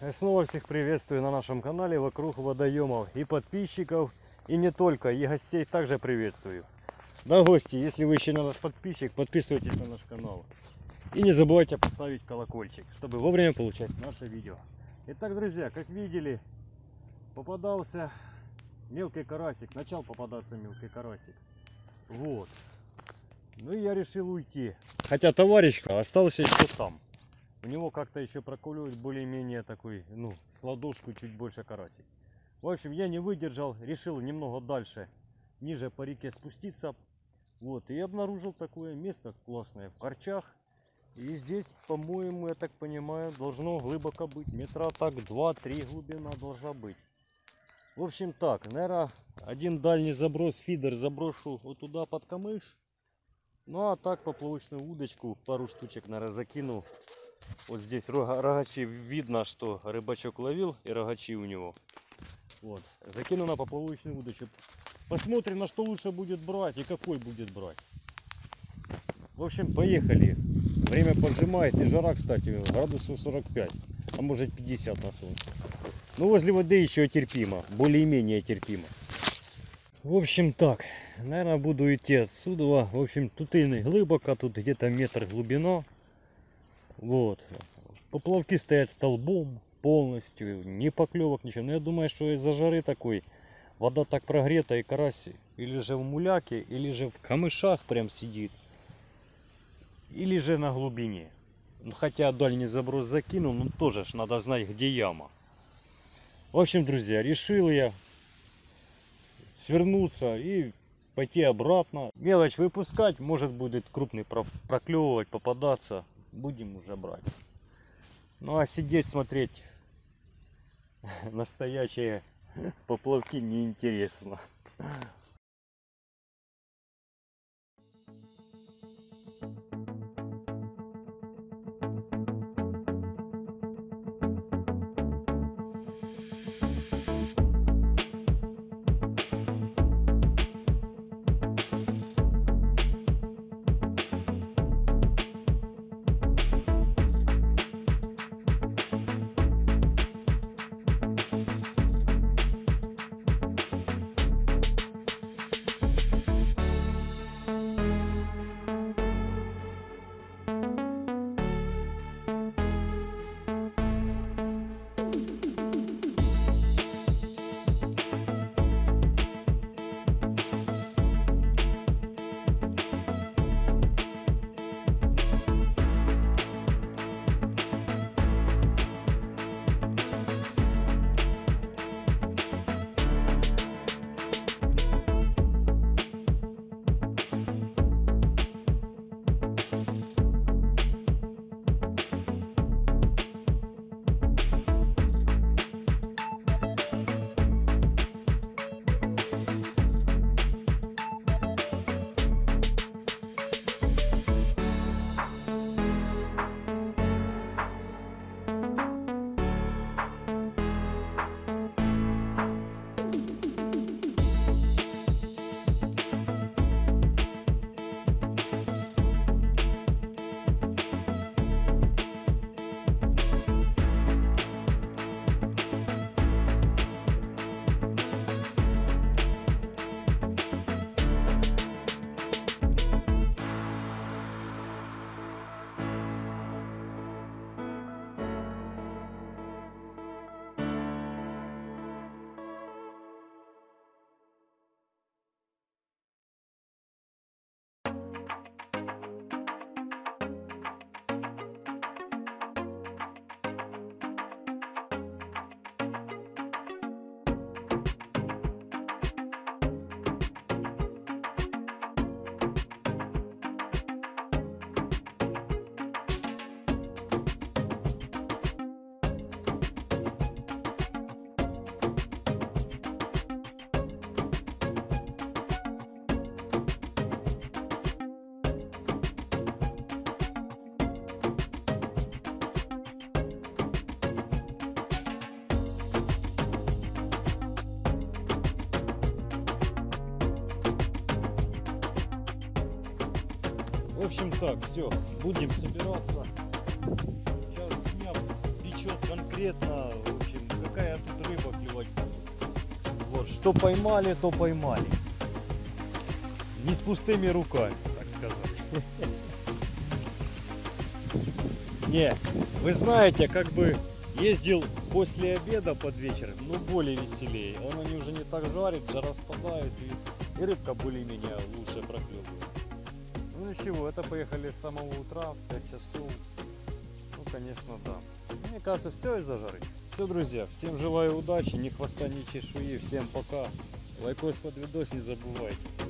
снова всех приветствую на нашем канале вокруг водоемов. И подписчиков, и не только, и гостей также приветствую. Да, гости, если вы еще не наш подписчик, подписывайтесь на наш канал. И не забывайте поставить колокольчик, чтобы вовремя получать наше видео. Итак, друзья, как видели, попадался мелкий карасик. Начал попадаться мелкий карасик. Вот. Ну и я решил уйти. Хотя товарищка остался еще там. У него как-то еще прокуливает более-менее такой, с ладошку чуть больше карасик. В общем, я не выдержал, решил немного дальше, ниже по реке спуститься. Вот, и обнаружил такое место классное в Корчах. И здесь, по-моему, я так понимаю, должно глубоко быть. Метра так 2-3 глубина должна быть. В общем так, наверное, один дальний заброс, фидер заброшу вот туда под камыш. Ну а так поплавочную удочку, пару штучек, наверное, закину. Вот здесь рогачи, видно, что рыбачок ловил, и рогачи у него. Вот, закину на поплавочную удочку. Посмотрим, на что лучше будет брать и какой будет брать. В общем, поехали. Время поджимает, и жара, кстати, градусов 45, а может 50 на солнце. Но возле воды еще терпимо, более-менее терпимо. В общем так, наверное, буду идти отсюда. В общем, тут и глубоко, тут где-то метр глубина. Вот. Поплавки стоят столбом полностью, ни поклевок, ничего. Но я думаю, что из-за жары такой вода так прогрета, и карась или же в муляке, или же в камышах прям сидит, или же на глубине. Хотя дальний заброс закинул, но тоже ж надо знать, где яма. В общем, друзья, решил я свернуться и пойти обратно. Мелочь выпускать, может будет крупный проклевывать, попадаться. Будем уже брать. Ну а сидеть, смотреть настоящие поплавки неинтересно. В общем так, все, будем собираться. Сейчас дня отчет конкретно, в общем, какая тут рыба клевать будет. Вот, что поймали, то поймали. Не с пустыми руками, так сказать. Не, вы знаете, как бы ездил после обеда под вечер, но более веселее. Они уже не так жарит, жара спадает, и рыбка более-менее лучше проклевывает. Ну ничего, это поехали с самого утра, в 5 часов. Ну, конечно, да. Мне кажется, все из-за жары. Все, друзья, всем желаю удачи, ни хвоста, ни чешуи. Всем пока. Лайкос под видос не забывайте.